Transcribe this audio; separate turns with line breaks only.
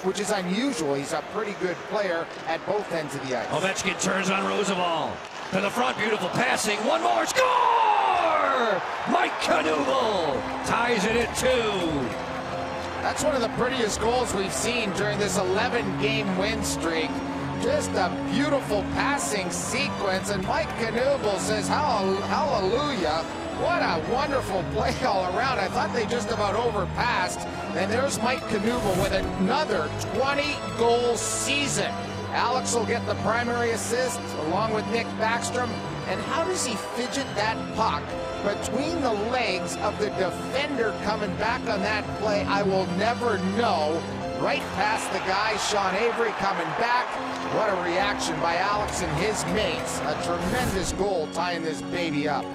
which is unusual. He's a pretty good player at both ends of the ice.
Ovechkin turns on Roosevelt. To the front, beautiful passing. One more, score! Mike Knuble ties it at 2.
That's one of the prettiest goals we've seen during this 11-game win streak. Just a beautiful passing sequence, and Mike Knuble says, hallelujah. What a wonderful play all around. I thought they just about overpassed. And there's Mike Knuble with another 20-goal season. Alex will get the primary assist along with Nick Backstrom. And how does he fidget that puck between the legs of the defender coming back on that play? I will never know. Right past the guy, Sean Avery coming back. What a reaction by Alex and his mates. A tremendous goal tying this baby up.